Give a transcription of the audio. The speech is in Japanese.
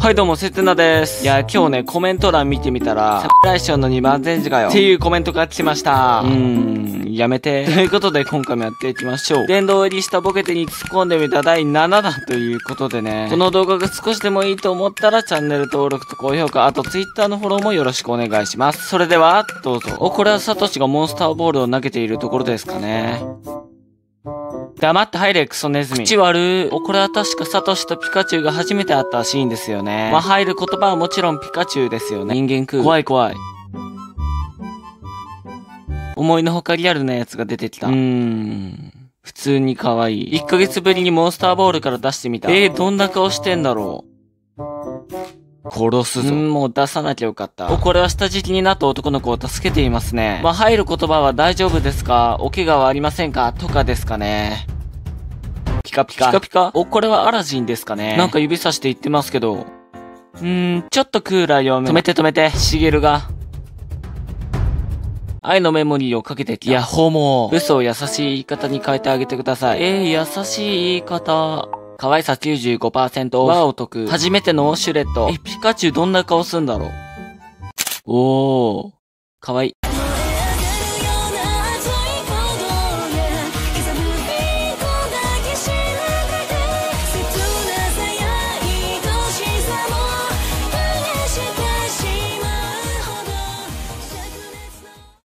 はいどうも、せつなです。いや、今日ね、コメント欄見てみたら、侍賞の2番前時かよっていうコメントが来ました。やめて。ということで、今回もやっていきましょう。殿堂入りしたボケテに突っ込んでみた第7弾ということでね、この動画が少しでもいいと思ったら、チャンネル登録と高評価、あと Twitter のフォローもよろしくお願いします。それでは、どうぞ。これはサトシがモンスターボールを投げているところですかね。黙って入れ、クソネズミ。口悪これは確かサトシとピカチュウが初めて会ったシーンですよね。まあ、入る言葉はもちろんピカチュウですよね。人間食う。怖い怖い。思いのほかリアルなやつが出てきた。普通に可愛い。1ヶ月ぶりにモンスターボールから出してみた。どんな顔してんだろう。殺すぞ。もう出さなきゃよかった。これは下敷きになった男の子を助けていますね。まあ、入る言葉は大丈夫ですか？お怪我はありませんか？とかですかね。ピカピカ。ピカピカ？これはアラジンですかね。なんか指さして言ってますけど。ちょっとクーラー読め。止めて、シゲルが。愛のメモリーをかけてきた。いや、ホモ。嘘を優しい言い方に変えてあげてください。優しい言い方。可愛さ 95% オフ。和お得。初めてのウォシュレット。ピカチュウどんな顔すんだろう。可愛い。